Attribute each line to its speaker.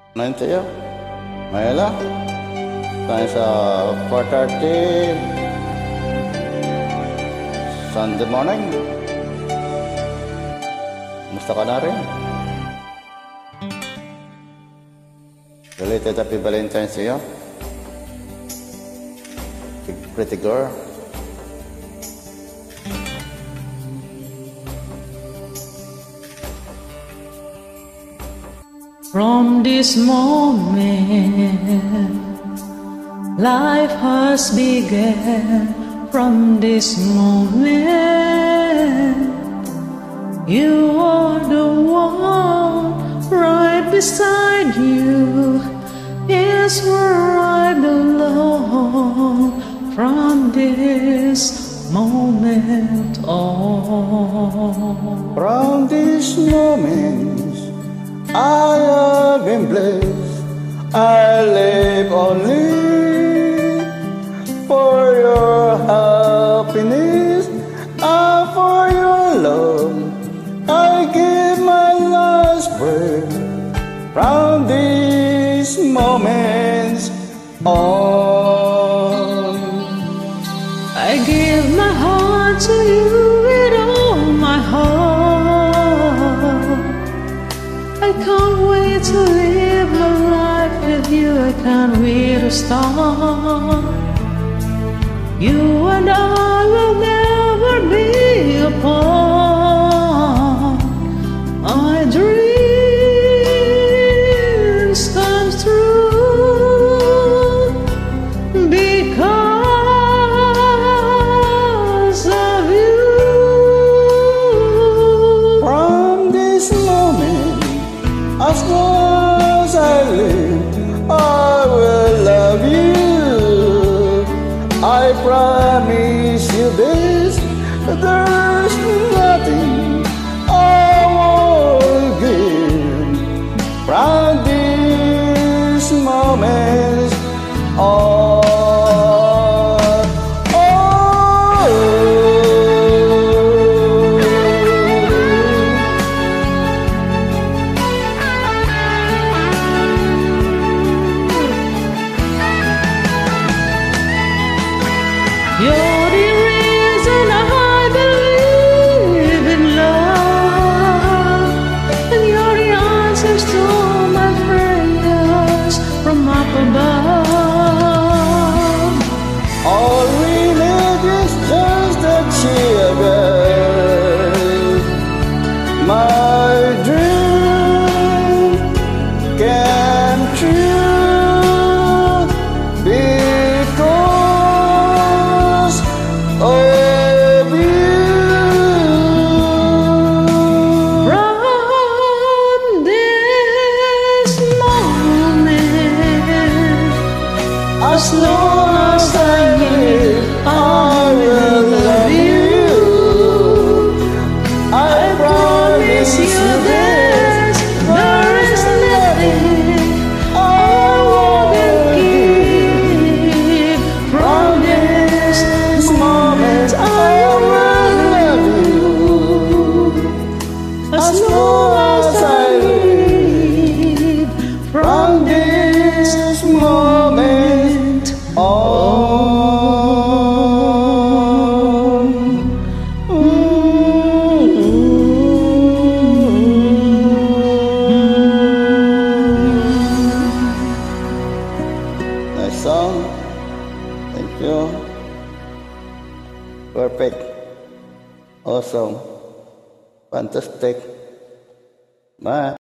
Speaker 1: Ngayon tayo. Ngayon lang. Tayo sa 4:30 Sunday morning. Musta ka na rin? Related happy Valentine's to you. Pretty girl.
Speaker 2: From this moment, life has begun. From this moment, you are the one. Right beside you is where I belong. From this moment on,
Speaker 1: From this moment I have been blessed. I live only for your happiness and for your love. I give my last breath. From these moments on,
Speaker 2: I give my heart to you with all my heart. I can't wait to live my life with you. I can't wait to start. You and I will never be apart. My dreams come true because of you.
Speaker 1: from this moment, as long as I live, I will love you. I promise you this, there's nothing I won't give. From these moments on.
Speaker 2: You're the reason I believe in love, and you're the answers to my prayers from up above.
Speaker 1: All we need is just a children. My dream came true because of you.
Speaker 2: From this moment,
Speaker 1: As long as I live, I will love you. I promise you this, there is nothing I won't give. From this moment, I will love you. As long as I live, from this moment on. Nice song. Thank you. Perfect. Awesome. Fantastic. Bye.